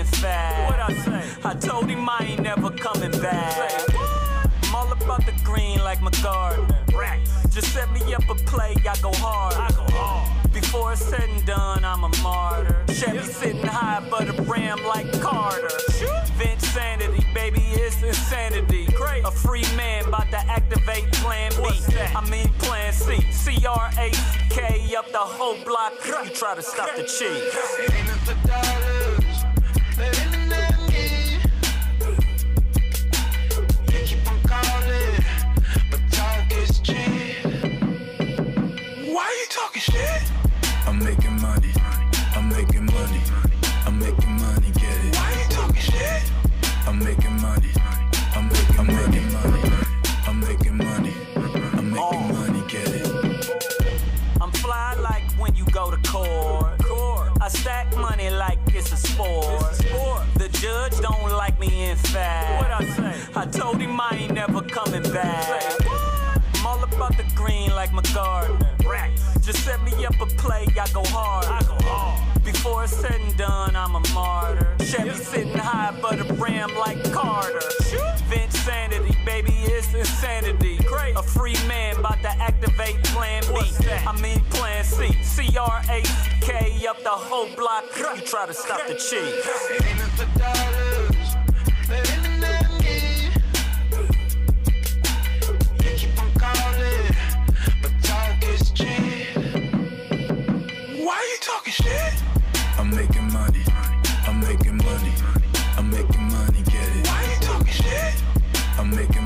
in fact. What I say? I told him I ain't never coming back. I'm all about the green like my gardener. Just set me up a play, I go hard. Before it's said and done, I'm a martyr. Chevy sitting high, but a ram like Carter. Vince sanity, baby, it's insanity. A free man about to activate plan B. I mean plan C. C-R-A-C-K up the whole block. You try to stop the cheese. It ain't for dollars, but in the need. You keep on calling, but talk is cheap. Why you talking shit? I'm making money, I'm making money, I'm making money, get it. Why you talking shit? I'm making money, I'm making money, I'm making money, I'm making money, get it. I'm fly like when you go to court. I stack money like it's a sport. The judge don't like me in fact. What I say? I told him I ain't never coming back. I'm all about the green like my gardener. Just set me up a play, I go hard. Before it's said and done, I'm a martyr. Chevy sitting high, but a ram like Carter. Vince sanity, baby, it's insanity. A free man about to activate plan B. I mean plan C. C-R-A-C-K up the whole block. You try to stop the cheese. It ain't for dollars, but in the need. You keep on calling, but talk is cheap. Why you talking shit? I'm making money, I'm making money, I'm making money, get it. Why you talking shit? I'm making